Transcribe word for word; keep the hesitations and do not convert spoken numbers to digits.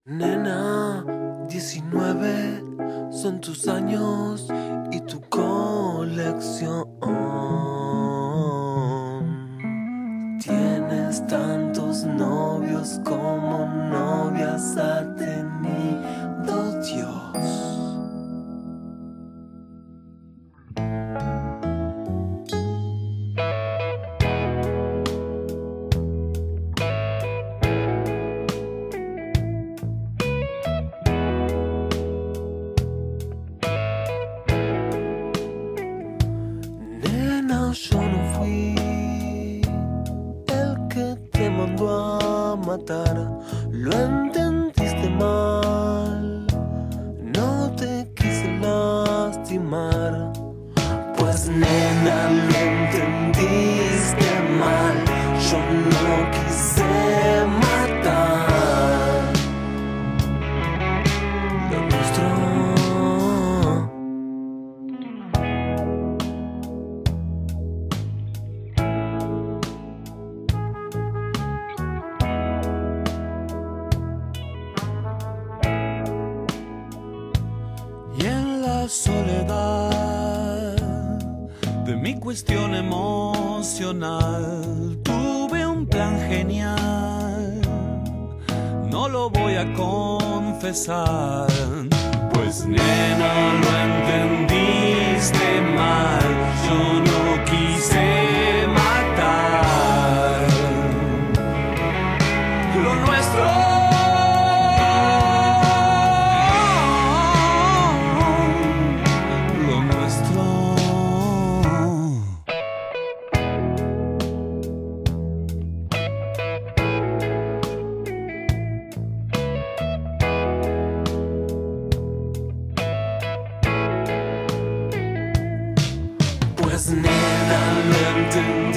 Nena, diecinueve son tus años y tu colección. Tienes tantos novios como novias ha tenido Dios. Yo no fui el que te mandó a matar, lo entendiste mal, no te quise lastimar. Pues nena, lo entendiste mal, yo no quise matar lo nuestro. Y en la soledad de mi cuestión emocional tuve un plan genial, no lo voy a confesar. Pues nena, lo entendiste mal, yo no quise matar lo nuestro. Pues nena, lo entendí.